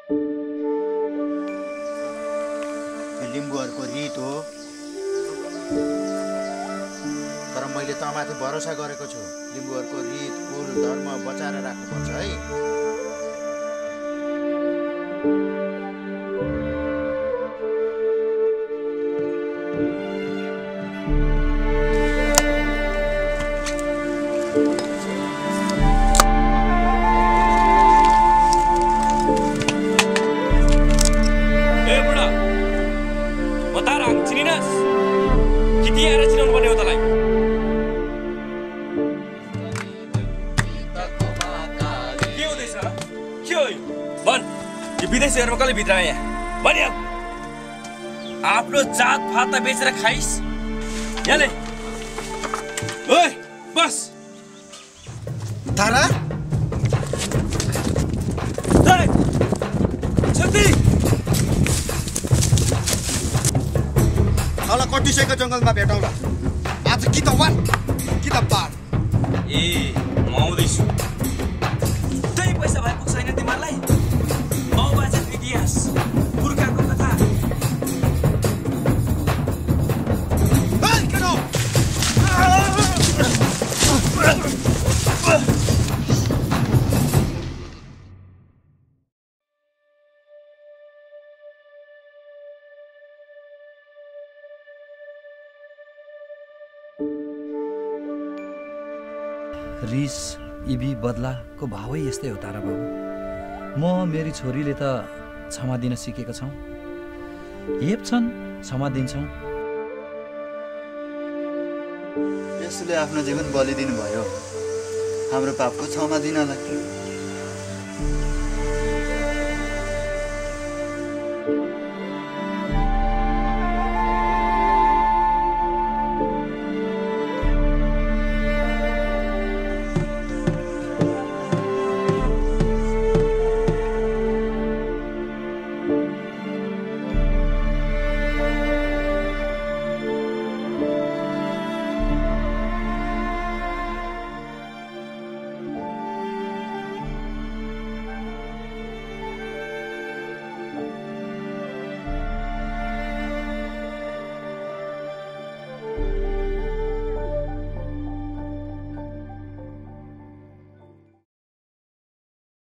लिम्बूहरुको रीत हो, तर मैले तँमाथि भरोसा गरेको छु। लिम्बूहरुको रीत, कुल, धर्म बचाएर राख्नुपर्छ है। विदेशीहरुमा कसले भित्रायो यहाँ भनिहाल। आफ्नो जात फाता बेचेर खाइस यहाँले। ओइ बस तारा शक्ति तल कटिसकेको जङ्गलमा भेटौँला। आज कि त वान कि त पार। ए म आउँदैछु। त्यही पैसा भए पुग्छ हैन तिमीहरूलाई? इतिहास पुर्खाको कथा रिस इबी बदलाको भावै यस्तै हो तारा बाबु। म मेरी छोरीले त क्षमा दिन सिकेका छौँ, हेप्छन् क्षमा दिन्छौँ। यसले आफ्नो जीवन बलिदिनु भयो हाम्रो पापको क्षमा दिनलाई।